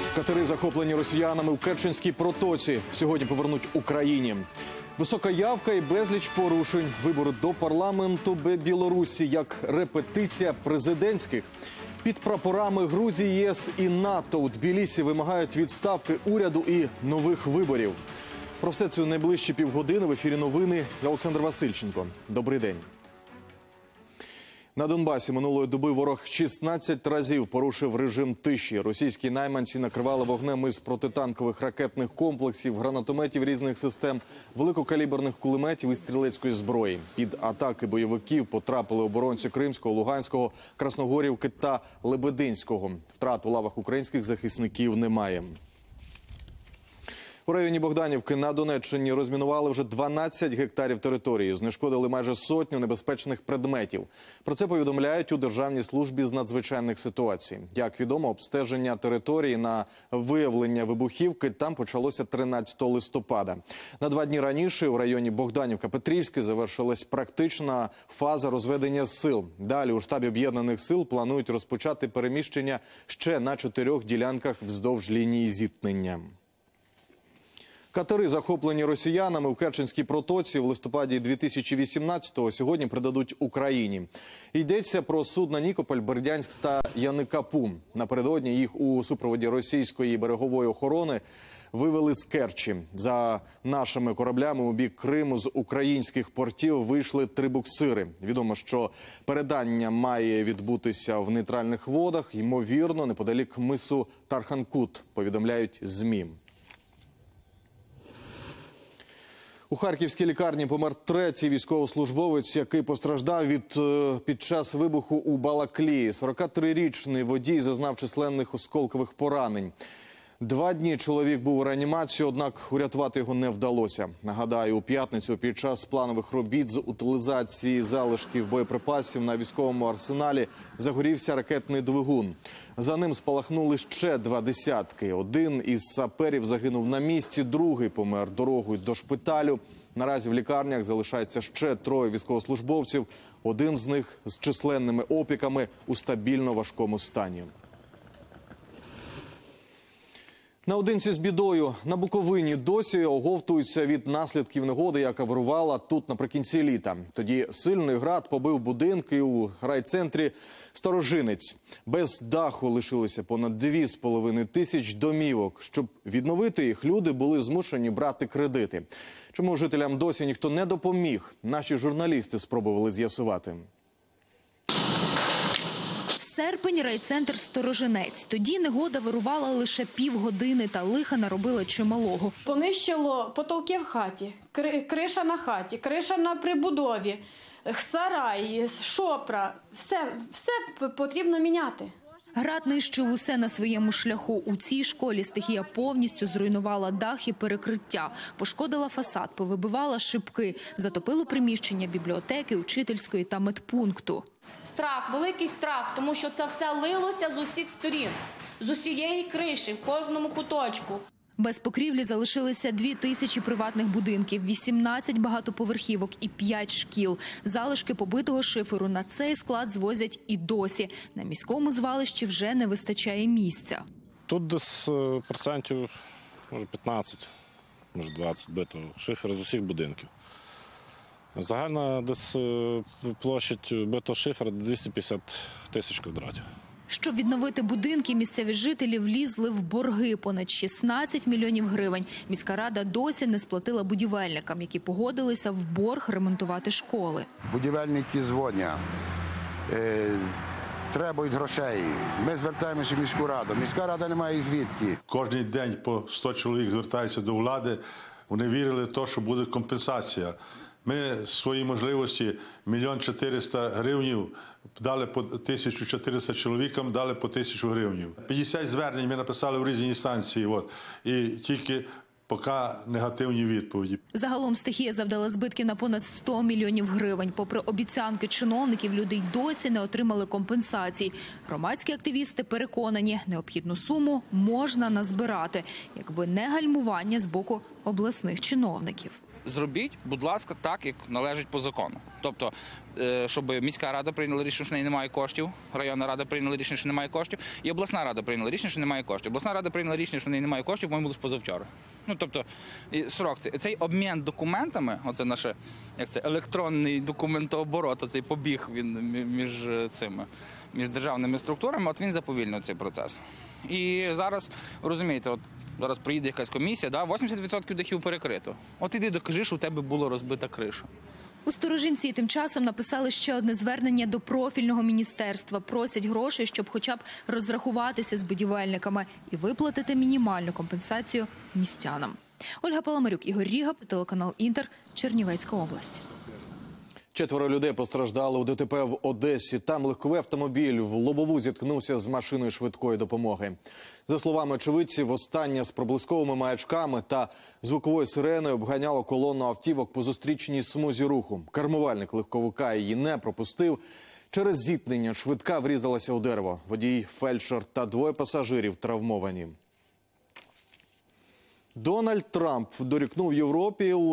Катери, захоплені росіянами в Керченській протоці, сьогодні повернуть Україні. Висока явка і безліч порушень. Вибори до парламенту Білорусі як репетиція президентських. Під прапорами Грузії, ЄС і НАТО у Тбілісі вимагають відставки уряду і нових виборів. Про все це у найближчі півгодини в ефірі новини. Олександр Васильченко. Добрий день. На Донбасі минулої доби ворог 16 разів порушив режим тиші. Російські найманці накривали вогнем із протитанкових ракетних комплексів, гранатометів різних систем, великокаліберних кулеметів і стрілецької зброї. Під атаки бойовиків потрапили оборонці Кримського, Луганського, Красногорівки та Лебединського. Втрат у лавах українських захисників немає. У районі Богданівки на Донеччині розмінували вже 12 гектарів території. Знешкодили майже сотню небезпечних предметів. Про це повідомляють у Державній службі з надзвичайних ситуацій. Як відомо, обстеження території на виявлення вибухівки там почалося 13 листопада. На 2 дні раніше у районі Богданівка-Петрівський завершилась практична фаза розведення сил. Далі у штабі Об'єднаних сил планують розпочати переміщення ще на 4 ділянках вздовж лінії зіткнення. Катери, захоплені росіянами в Керченській протоці в листопаді 2018-го, сьогодні передадуть Україні. Йдеться про судна «Нікополь», «Бердянськ» та «Яникапу». Напередодні їх у супроводі російської берегової охорони вивели з Керчі. За нашими кораблями у бік Криму з українських портів вийшли 3 буксири. Відомо, що передання має відбутися в нейтральних водах, ймовірно, неподалік мису Тарханкут, повідомляють ЗМІ. У Харківській лікарні помер 3-й військовослужбовець, який постраждав під час вибуху у Балаклії. 43-річний водій зазнав численних осколкових поранень. 2 дні чоловік був у реанімації, однак урятувати його не вдалося. Нагадаю, у п'ятницю під час планових робіт з утилізації залишків боєприпасів на військовому арсеналі загорівся ракетний двигун. За ним спалахнули ще 2 десятки. Один із саперів загинув на місці, другий помер дорогою до шпиталю. Наразі в лікарнях залишається ще 3 військовослужбовців. Один з них з численними опіками у стабільно важкому стані. Наодинці з бідою. На Буковині досі оговтуються від наслідків негоди, яка вирувала тут наприкінці літа. Тоді сильний град побив будинки у райцентрі Сторожинець. Без даху лишилися понад 2,5 тисяч домівок. Щоб відновити їх, люди були змушені брати кредити. Чому жителям досі ніхто не допоміг? Наші журналісти спробували з'ясувати. Серпень, райцентр Сторожинець. Тоді негода вирувала лише півгодини та лиха наробила чималого. Понищило потолки в хаті, криша на хаті, криша на прибудові, сарай, шопра. Все потрібно міняти. Град нищив усе на своєму шляху. У цій школі стихія повністю зруйнувала дах і перекриття, пошкодила фасад, повибивала шибки, затопило приміщення бібліотеки, учительської та медпункту. Страх, великий страх, тому що це все лилося з усіх сторін, з усієї криші, в кожному куточку. Без покрівлі залишилися 2000 приватних будинків, 18 багатоповерхівок і 5 шкіл. Залишки побитого шиферу на цей склад звозять і досі. На міському звалищі вже не вистачає місця. Тут десь процентів, може 15, може 20 битого шиферу з усіх будинків. Загальна десь площадь битого шифера 250 тисяч квадратів. Щоб відновити будинки, місцеві жителі влізли в борги – понад 16 мільйонів гривень. Міська рада досі не сплатила будівельникам, які погодилися в борг ремонтувати школи. Будівельники дзвонять, требують грошей. Ми звертаємося в міську раду. Міська рада не має звідки. Кожен день по 100 чоловік звертаються до влади. Вони вірили в те, що буде компенсація. Ми свої можливості 1 400 000 гривень дали по 1400 чоловікам, дали по 1000 гривень. 50 звернень ми написали в різні інстанції, і тільки поки негативні відповіді. Загалом стихія завдала збитків на понад 100 мільйонів гривень. Попри обіцянки чиновників, люди й досі не отримали компенсацій. Громадські активісти переконані, необхідну суму можна назбирати, якби не гальмування з боку обласних чиновників. Зробіть, будь ласка, так, як належить по закону. Тобто щоб міська рада прийняла рішення, що в неї немає коштів, районна рада прийняла рішення, що немає коштів, і обласна рада прийняла рішення, що немає коштів. Обласна рада прийняла рішення, що в неї немає коштів, по-моєму, лише позавчора. Тобто, срок цей обмін документами, оце наш електронний документооборот, оцей побіг він між державними структурами, от він заповільнив цей процес. І зараз, розумієте, зараз приїде якась комісія, 80% дахів перекрито. От іди докажи, що у тебе була розбита криша. У Сторожинці тим часом написали ще одне звернення до профільного міністерства. Просять грошей, щоб хоча б розрахуватися з будівельниками і виплатити мінімальну компенсацію містянам. Ольга Паламарюк, Ігор Рігап, телеканал «Інтер», Чернівецька область. 4 людей постраждали у ДТП в Одесі. Там легковий автомобіль в лобову зіткнувся з машиною швидкої допомоги. За словами очевидців, востаннє з проблисковими маячками та звуковою сиреною обганяло колону автівок по зустрічній смузі руху. Кермувальник легковика її не пропустив. Через зіткнення швидка врізалася у дерево. Водій, фельдшер та 2 пасажирів травмовані. Дональд Трамп дорікнув Європі у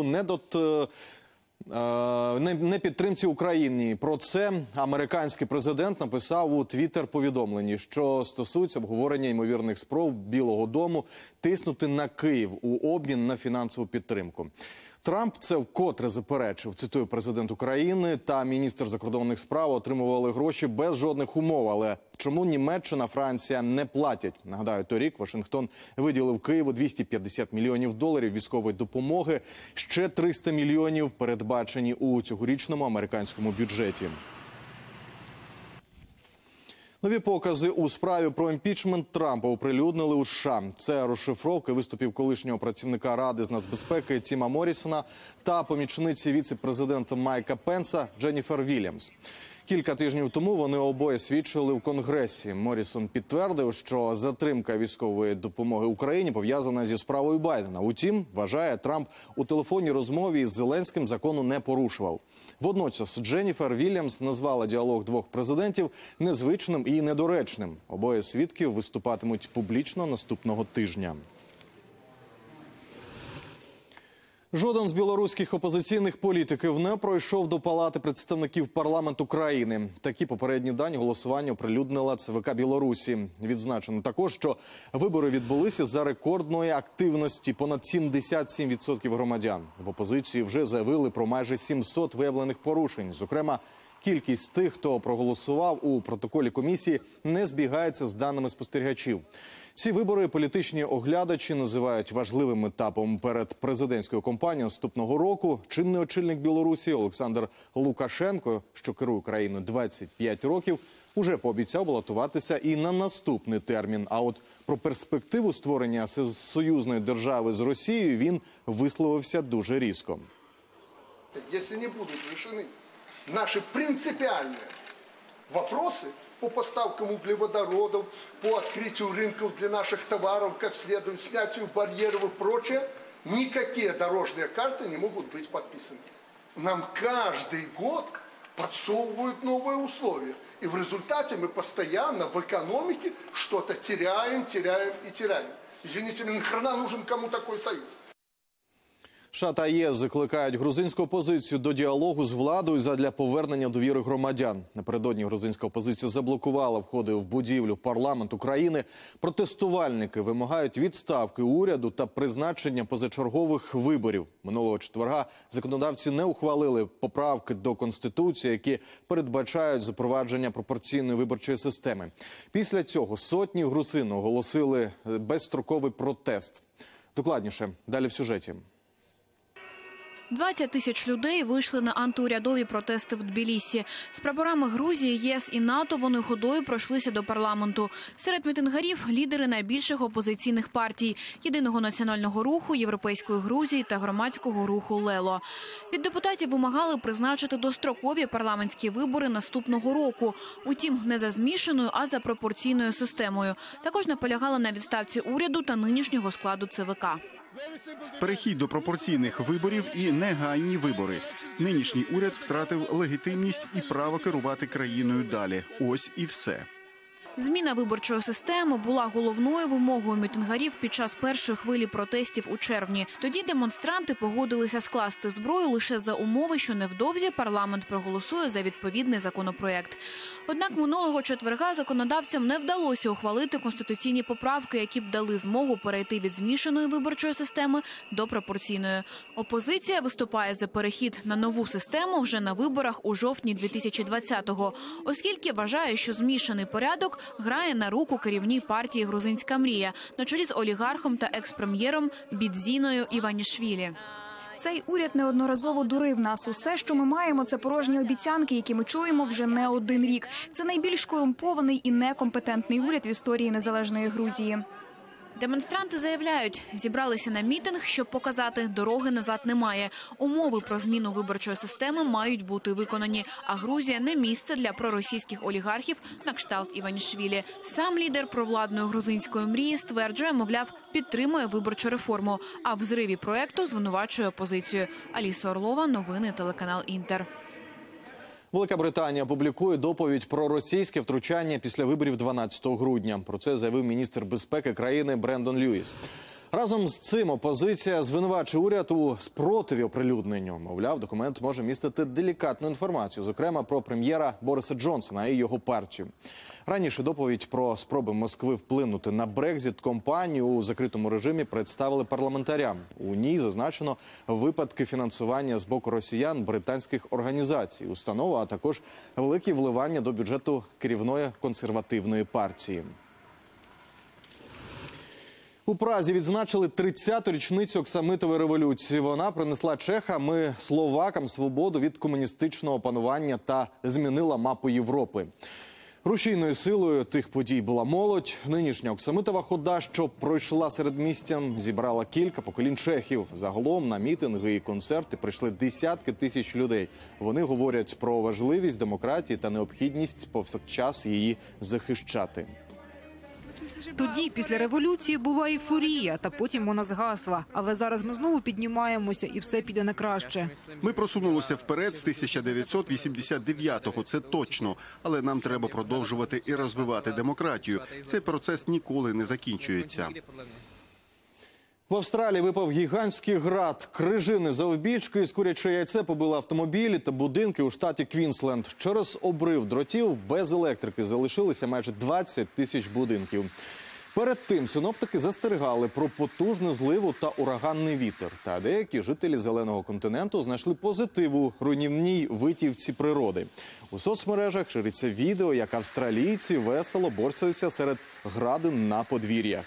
непідтримці України. Про це американський президент написав у твіттер-повідомленні, що стосується обговорення ймовірних спроб Білого дому тиснути на Київ у обмін на фінансову підтримку. Трамп це вкотре заперечив. Цитую, президент України та міністр закордонних справ отримували гроші без жодних умов. Але чому Німеччина, Франція не платять? Нагадаю, торік Вашингтон виділив Києву $250 мільйонів військової допомоги. Ще 300 мільйонів передбачені у цьогорічному американському бюджеті. Нові покази у справі про імпічмент Трампа оприлюднили у США. Це розшифровки виступів колишнього працівника Ради з нацбезпеки Тіма Моррісона та помічниці віце-президента Майка Пенса Дженніфер Вільямс. Кілька тижнів тому вони обоє свідчили в Конгресі. Моррісон підтвердив, що затримка військової допомоги Україні пов'язана зі справою Байдена. Утім, вважає, Трамп у телефонній розмові із Зеленським закону не порушував. Водночас Дженніфер Вільямс назвала діалог двох президентів незвичним і недоречним. Обоє свідків виступатимуть публічно наступного тижня. Жоден з білоруських опозиційних політиків не пройшов до Палати представників парламенту країни. Такі попередні дані голосування оприлюднила ЦВК Білорусі. Відзначено також, що вибори відбулися за рекордної активності. Понад 77% громадян в опозиції вже заявили про майже 700 виявлених порушень. Зокрема, кількість тих, хто проголосував у протоколі комісії, не збігається з даними спостерігачів. Ці вибори політичні оглядачі називають важливим етапом перед президентською кампанією наступного року. Чинний очільник Білорусі Олександр Лукашенко, що керує країною 25 років, уже пообіцяв балотуватися і на наступний термін. А от про перспективу створення союзної держави з Росією він висловився дуже різко. Якщо не будуть вирішені наші принципіальні питання по поставкам углеводородов, по открытию рынков для наших товаров, как следует, снятию барьеров и прочее, никакие дорожные карты не могут быть подписаны. Нам каждый год подсовывают новые условия. И в результате мы постоянно в экономике что-то теряем. Извините, нахрена нужен кому такой союз? США та ЄС закликають грузинську опозицію до діалогу з владою задля повернення довіри громадян. Напередодні грузинська опозиція заблокувала входи в будівлю парламенту країни. Протестувальники вимагають відставки уряду та призначення позачергових виборів. Минулого четверга законодавці не ухвалили поправки до Конституції, які передбачають запровадження пропорційної виборчої системи. Після цього сотні грузин оголосили безстроковий протест. Докладніше, далі в сюжеті. 20 тисяч людей вийшли на антиурядові протести в Тбілісі. З прапорами Грузії, ЄС і НАТО вони ходою пройшлися до парламенту. Серед мітингарів – лідери найбільших опозиційних партій – Єдиного національного руху, Європейської Грузії та громадського руху «Лело». Від депутатів вимагали призначити дострокові парламентські вибори наступного року. Утім, не за змішаною, а за пропорційною системою. Також наполягали на відставці уряду та нинішнього складу ЦВК. Перехід до пропорційних виборів і негайні вибори. Нинішній уряд втратив легітимність і право керувати країною далі. Ось і все. Зміна виборчої системи була головною вимогою мітингарів під час першої хвилі протестів у червні. Тоді демонстранти погодилися скласти зброю лише за умови, що невдовзі парламент проголосує за відповідний законопроект. Однак минулого четверга законодавцям не вдалося ухвалити конституційні поправки, які б дали змогу перейти від змішаної виборчої системи до пропорційної. Опозиція виступає за перехід на нову систему вже на виборах у жовтні 2020-го, оскільки вважає, що змішаний порядок грає на руку керівній партії «Грузинська мрія» на чолі з олігархом та екс-прем'єром Бідзіною Іванішвілі. Цей уряд неодноразово дурив нас. Усе, що ми маємо, це порожні обіцянки, які ми чуємо вже не один рік. Це найбільш корумпований і некомпетентний уряд в історії незалежної Грузії. Демонстранти заявляють, зібралися на мітинг, щоб показати, дороги назад немає. Умови про зміну виборчої системи мають бути виконані. А Грузія не місце для проросійських олігархів на кшталт Іванішвілі. Сам лідер провладної грузинської мрії стверджує, мовляв, підтримує виборчу реформу, а в зриві проекту звинувачує опозицію. Аліса Орлова, новини, телеканал «Інтер». Велика Британія публікує доповідь про російське втручання після виборів 12 грудня. Про це заявив міністр безпеки країни Брендон Льюіс. Разом з цим опозиція звинувачує уряд у спротиві оприлюдненню. Мовляв, документ може містити делікатну інформацію, зокрема про прем'єра Бориса Джонсона і його партію. Раніше доповідь про спроби Москви вплинути на Брекзит-компанію у закритому режимі представили парламентарям. У ній зазначено випадки фінансування з боку росіян британських організацій, установ, а також великі вливання до бюджету керівної консервативної партії. У Празі відзначили 30-ту річницю Оксамитової революції. Вона принесла чехам і словакам свободу від комуністичного панування та змінила мапу Європи. Рушійною силою тих подій була молодь. Нинішня Оксамитова хода, що пройшла середмістям, зібрала кілька поколінь чехів. Загалом на мітинги і концерти прийшли десятки тисяч людей. Вони говорять про важливість демократії та необхідність повсякчас її захищати. Тоді, після революції, була ейфорія, та потім вона згасла. Але зараз ми знову піднімаємося і все піде на краще. Ми просунулися вперед з 1989-го, це точно. Але нам треба продовжувати і розвивати демократію. Цей процес ніколи не закінчується. В Австралії випав гігантський град. Крижини завбільшки з куряче яйце побили автомобілі та будинки у штаті Квінсленд. Через обрив дротів без електрики залишилися майже 20 тисяч будинків. Перед тим синоптики застерігали про потужну зливу та ураганний вітер. Та деякі жителі Зеленого континенту знайшли позитив у руйнівній витівці природи. У соцмережах шириться відео, як австралійці весело борсаються серед градин на подвір'ях.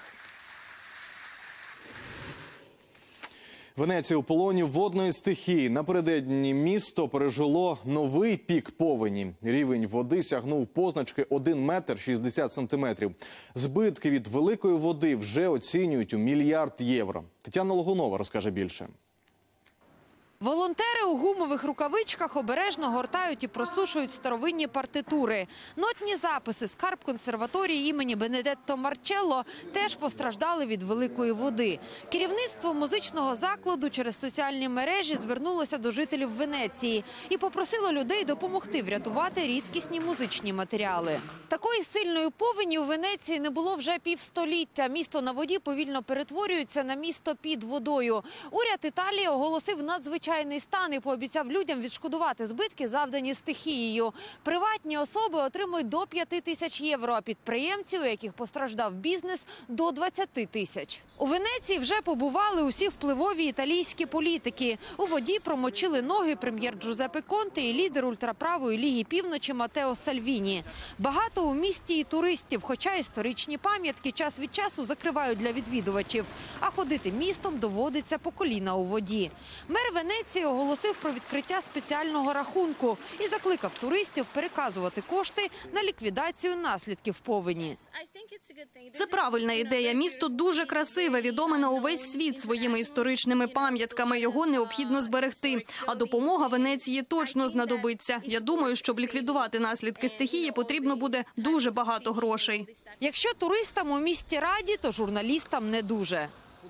Венеція у полоні водної стихії. Напередодні місто пережило новий пік повені. Рівень води сягнув позначки 1 метр 60 сантиметрів. Збитки від великої води вже оцінюють у $1 мільярд. Тетяна Логунова розкаже більше. Волонтери у гумових рукавичках обережно гортають і просушують старовинні партитури. Нотні записи «Скарб консерваторії імені Бенедетто Марчелло» теж постраждали від великої води. Керівництво музичного закладу через соціальні мережі звернулося до жителів Венеції і попросило людей допомогти врятувати рідкісні музичні матеріали. Такої сильної повені у Венеції не було вже півстоліття. Місто на воді повільно перетворюється на місто під водою. Уряд Італії оголосив надзвичайний стан і пообіцяв людям відшкодувати збитки, завдані стихією. Приватні особи отримують до 5 тисяч євро, а підприємці, у яких постраждав бізнес, до 20 тисяч. У Венеції вже побували усі впливові італійські політики. У воді промочили ноги прем'єр Джузеппе Конте і лідер ультраправої Ліги Півночі Матео Сальвіні. Багато у місті і туристів, хоча історичні пам'ятки час від часу закривають для відвідувачів. А ходити містом доводиться по коліна у воді. Мер Венеції оголосив про відкриття спеціального рахунку і закликав туристів переказувати кошти на ліквідацію наслідків повені. Це правильна ідея. Місто дуже красиве, відоме на увесь світ своїми історичними пам'ятками. Його необхідно зберегти. А допомога Венеції точно знадобиться. Я думаю, щоб ліквідувати наслідки стихії, потрібно буде дуже багато грошей. Якщо туристам у місті раді, то журналістам не дуже.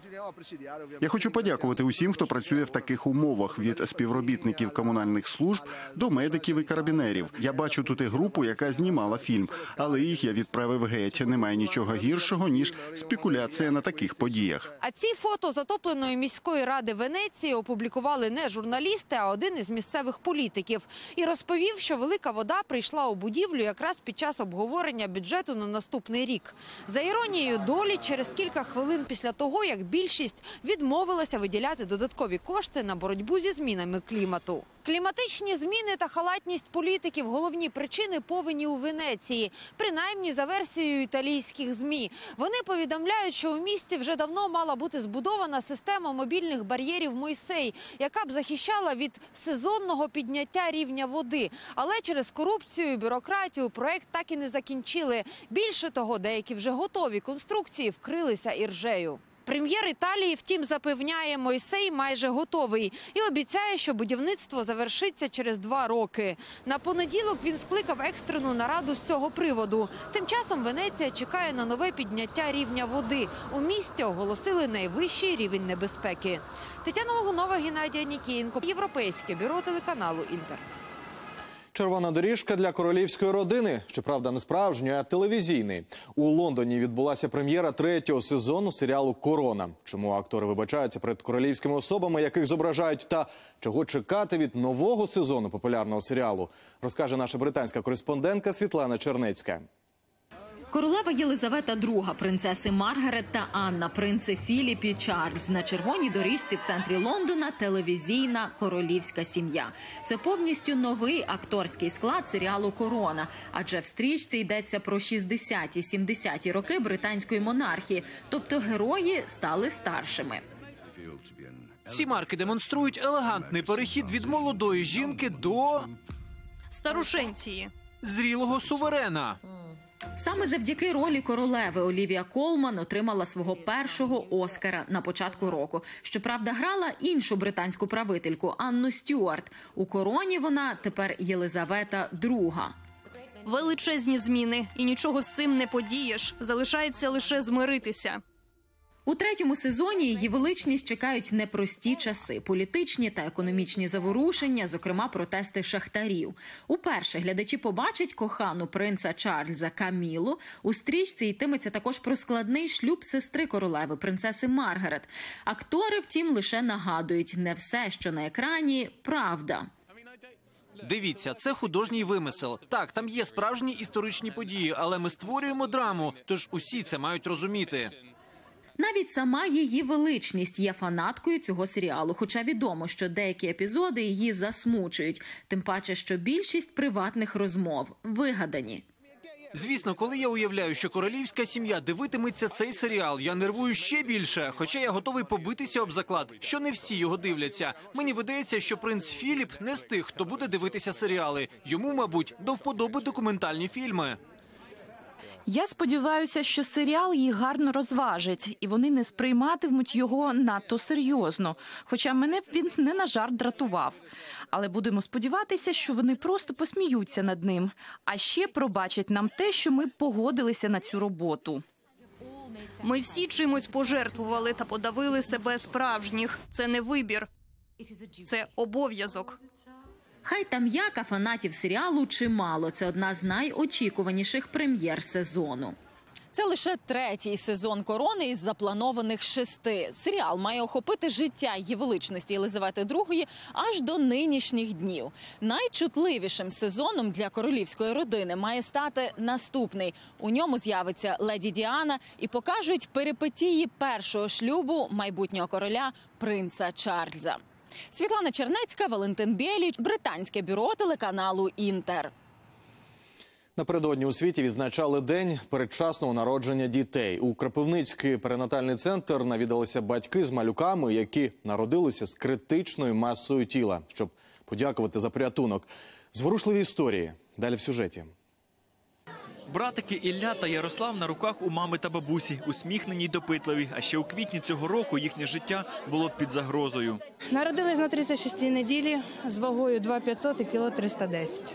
Я хочу подякувати усім, хто працює в таких умовах, від співробітників комунальних служб до медиків і карабінерів. Я бачу тут і групу, яка знімала фільм, але їх я відправив геть. Немає нічого гіршого, ніж спекуляція на таких подіях. А ці фото затопленої міської ради Венеції опублікували не журналісти, а один із місцевих політиків. І розповів, що велика вода прийшла у будівлю якраз під час обговорення бюджету на наступний рік. За іронією долі, через кілька хвилин після того, як більшість відмовилася виділяти додаткові кошти на боротьбу зі змінами клімату. Кліматичні зміни та халатність політиків – головні причини повені у Венеції, принаймні за версією італійських ЗМІ. Вони повідомляють, що у місті вже давно мала бути збудована система мобільних бар'єрів Мойсей, яка б захищала від сезонного підняття рівня води. Але через корупцію і бюрократію проект так і не закінчили. Більше того, деякі вже готові конструкції вкрилися іржею. Прем'єр Італії, втім, запевняє, Мойсей майже готовий і обіцяє, що будівництво завершиться через 2 роки. На понеділок він скликав екстрену нараду з цього приводу. Тим часом Венеція чекає на нове підняття рівня води. У місті оголосили найвищий рівень небезпеки. Тетяна Логунова, Геннадій Нікієнко, Європейське бюро телеканалу «Інтер». Червона доріжка для королівської родини. Щоправда, не справжньої, а телевізійної. У Лондоні відбулася прем'єра 3-го сезону серіалу «Корона». Чому актори вибачаються перед королівськими особами, яких зображають, та чого чекати від нового сезону популярного серіалу, розкаже наша британська кореспондентка Світлана Чернецька. Королева Єлизавета II, принцеси Маргарет та Анна, принци Філіп і Чарльз. На червоній доріжці в центрі Лондона телевізійна королівська сім'я. Це повністю новий акторський склад серіалу «Корона». Адже в стрічці йдеться про 60-70-ті роки британської монархії. Тобто герої стали старшими. Ці марки демонструють елегантний перехід від молодої жінки до старушенції, зрілого суверена. Саме завдяки ролі королеви Олівія Колман отримала свого першого Оскара на початку року. Щоправда, грала іншу британську правительку Анну Стюарт. У «Короні» вона тепер Єлизавета II. Величезні зміни. І нічого з цим не подієш. Залишається лише змиритися. У 3-му сезоні її величність чекають непрості часи. Політичні та економічні заворушення, зокрема протести шахтарів. Уперше глядачі побачать кохану принца Чарльза Камілу. У стрічці йтиметься також про складний шлюб сестри королеви, принцеси Маргарет. Актори, втім, лише нагадують, не все, що на екрані – правда. Дивіться, це художній вимисел. Так, там є справжні історичні події, але ми створюємо драму, тож усі це мають розуміти. Навіть сама її величність є фанаткою цього серіалу, хоча відомо, що деякі епізоди її засмучують. Тим паче, що більшість приватних розмов вигадані. Звісно, коли я уявляю, що королівська сім'я дивитиметься цей серіал, я нервую ще більше, хоча я готовий побитися об заклад, що не всі його дивляться. Мені видається, що принц Філіп не з тих, хто буде дивитися серіали. Йому, мабуть, до вподоби документальні фільми. Я сподіваюся, що серіал їх гарно розважить, і вони не сприйматимуть його надто серйозно. Хоча мене він не на жарт дратував. Але будемо сподіватися, що вони просто посміються над ним. А ще пробачать нам те, що ми погодилися на цю роботу. Ми всі чимось пожертвували та подавили себе справжніх. Це не вибір. Це обов'язок. Хай там як, а фанатів серіалу чимало. Це одна з найочікуваніших прем'єр сезону. Це лише 3-й сезон «Корони» із запланованих 6. Серіал має охопити життя її величності Єлизавети II аж до нинішніх днів. Найчутливішим сезоном для королівської родини має стати наступний. У ньому з'явиться леді Діана і покажуть перипетії першого шлюбу майбутнього короля принца Чарльза. Світлана Чернецька, Валентин Бєліч, британське бюро телеканалу «Інтер». Напередодні у світі відзначали день передчасного народження дітей. У Кропивницький перинатальний центр навідалися батьки з малюками, які народилися з критичною масою тіла, щоб подякувати за порятунок. Зворушливі історії. Далі в сюжеті. Братики Ілля та Ярослав на руках у мами та бабусі, усміхнені й допитливі. А ще у квітні цього року їхнє життя було під загрозою. Народились на 36-й неділі з вагою 2500 і кіло 310.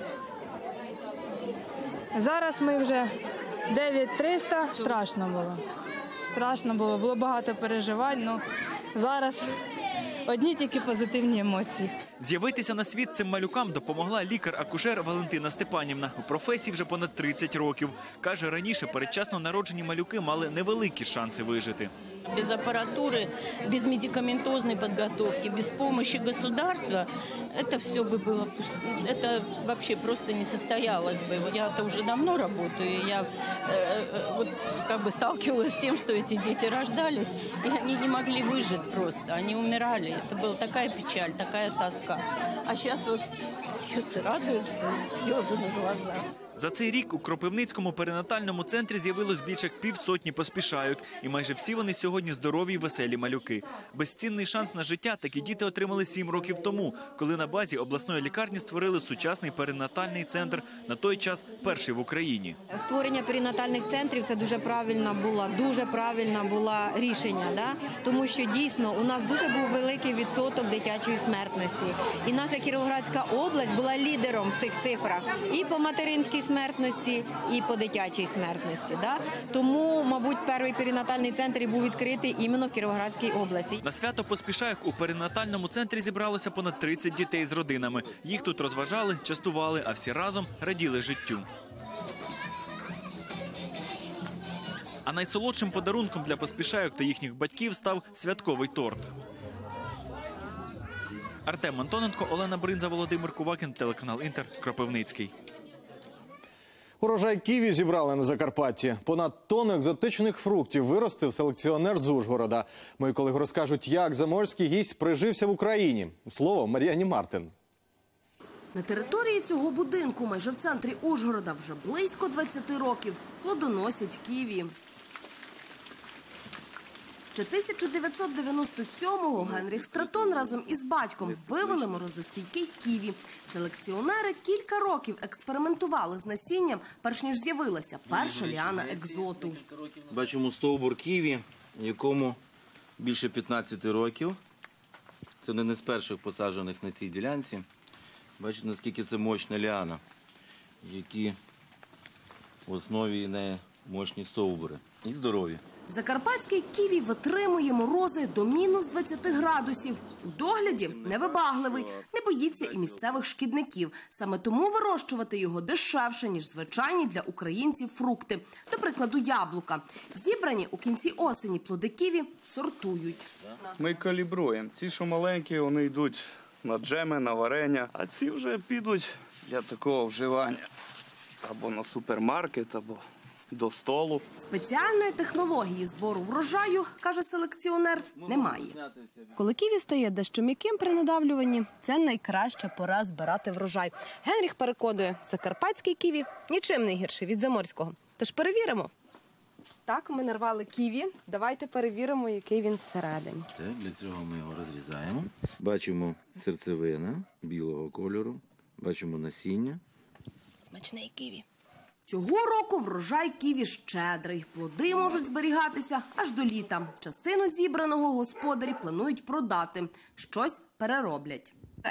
Зараз ми вже 9300. Страшно було. страшно було багато переживань, але зараз одні тільки позитивні емоції. З'явитися на світ цим малюкам допомогла лікар-акушер Валентина Степанівна. У професії вже понад 30 років. Каже, раніше передчасно народжені малюки мали невеликі шанси вижити. Без аппаратуры, без медикаментозной подготовки, без помощи государства это все бы было, это вообще просто не состоялось бы. Я-то уже давно работаю, и я сталкивалась с тем, что эти дети рождались, и они не могли выжить просто, они умирали. Это была такая печаль, такая тоска. А сейчас вот сердце радуется, слезы на глазах. За цей рік у Кропивницькому перинатальному центрі з'явилось більше як півсотні поспішайок. І майже всі вони сьогодні здорові й веселі малюки. Безцінний шанс на життя такі діти отримали 7 років тому, коли на базі обласної лікарні створили сучасний перинатальний центр, на той час перший в Україні. Створення перинатальних центрів – це дуже правильне було рішення, да? Тому що дійсно у нас дуже був великий відсоток дитячої смертності. І наша Кіровоградська область була лідером в цих цифрах і по материнській смертності, і по дитячій смертності. Да? Тому, мабуть, перший перинатальний центр і був відкритий іменно в Кіровоградській області. На свято поспішайок у перинатальному центрі зібралося понад 30 дітей з родинами. Їх тут розважали, частували, а всі разом раділи життю. А найсолодшим подарунком для поспішайок та їхніх батьків став святковий торт. Артем Антоненко, Олена Бринза, Володимир Кувакін, телеканал Інтер, Кропивницький. Урожай ківі зібрали на Закарпатті. Понад тонну екзотичних фруктів виростив селекціонер з Ужгорода. Мої колеги розкажуть, як заморський гість прижився в Україні. Слово Мар'яні Мартин. На території цього будинку, майже в центрі Ужгорода, вже близько 20 років плодоносять ківі. Ще 1997-го Генріх Стратон разом із батьком вивели морозостійкий ківі. Селекціонери кілька років експериментували з насінням, перш ніж з'явилася перша ліана екзоту. Бачимо стовбур ківі, якому більше 15 років. Це не з перших посаджених на цій ділянці. Бачите, наскільки це мощна ліана, які в основі неї мощні стовбури і здорові. Закарпатський ківі витримує морози до мінус 20 градусів. У догляді невибагливий, не боїться і місцевих шкідників. Саме тому вирощувати його дешевше, ніж звичайні для українців фрукти. До прикладу, яблука. Зібрані у кінці осені плоди ківі сортують. Ми калібруємо. Ті, що маленькі, вони йдуть на джеми, на варення, а ці вже підуть для такого вживання. Або на супермаркет, або до столу. Спеціальної технології збору врожаю, каже селекціонер, немає. Коли ківі стає дещо м'яким при надавлюванні, це найкраща пора збирати врожай. Генріх переконує, закарпатський ківі нічим не гірший від заморського. Тож перевіримо. Так, ми нарвали ківі. Давайте перевіримо, який він всередині. Так, для цього ми його розрізаємо. Бачимо серцевина білого кольору, бачимо насіння. Смачний ківі. Цього року врожай ківі щедрий. Плоди можуть зберігатися аж до літа. Частину зібраного господарі планують продати. Щось перероблять.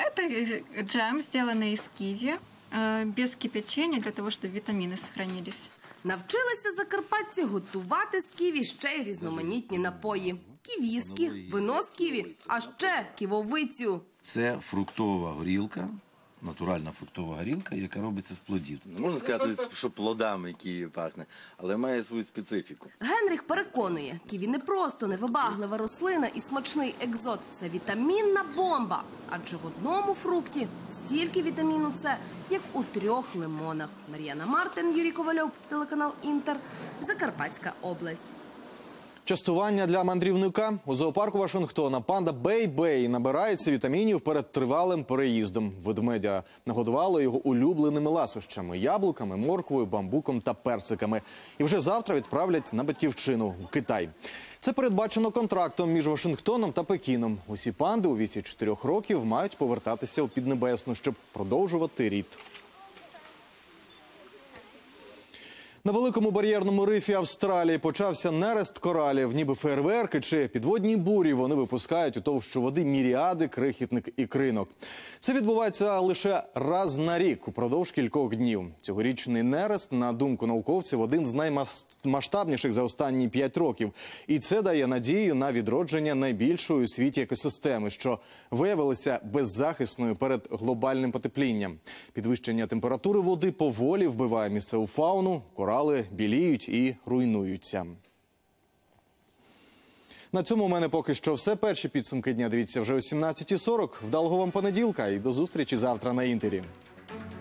Це джем, зроблений із ківі, без кипячення, для того, щоб вітаміни зберігалися. Навчилися закарпатці готувати з ківі ще й різноманітні напої. Ківіскі, вино з ківі, а ще ківовицю. Це фруктова горілка. Натуральна фруктова горілка, яка робиться з плодів. Не можна сказати, що плодами ківі пахне, але має свою специфіку. Генріх переконує, ківі не просто невибаглива рослина і смачний екзот. Це вітамінна бомба. Адже в одному фрукті стільки вітаміну С, як у 3 лимонах. Мар'яна Мартин, Юрій Ковальов, телеканал Інтер, Закарпатська область. Частування для мандрівника. У зоопарку Вашингтона панда Бей-Бей набирається вітамінів перед тривалим переїздом. Ведмедя нагодувало його улюбленими ласощами – яблуками, морквою, бамбуком та персиками. І вже завтра відправлять на батьківщину – у Китай. Це передбачено контрактом між Вашингтоном та Пекіном. Усі панди у віці 4 років мають повертатися у Піднебесну, щоб продовжувати рід. На Великому бар'єрному рифі Австралії почався нерест коралів. Ніби фейерверки чи підводні бурі вони випускають у товщу води міріади крихітних ікринок. Це відбувається лише раз на рік упродовж кількох днів. Цьогорічний нерест, на думку науковців, один з наймасштабніших за останні 5 років. І це дає надію на відродження найбільшої у світі екосистеми, що виявилася беззахисною перед глобальним потеплінням. Підвищення температури води поволі вбиває місцеву фауну, корали біліють і руйнуються. На цьому у мене поки що все. Перші підсумки дня дивіться вже о 17:40. Вдалого вам понеділка і до зустрічі завтра на Інтері.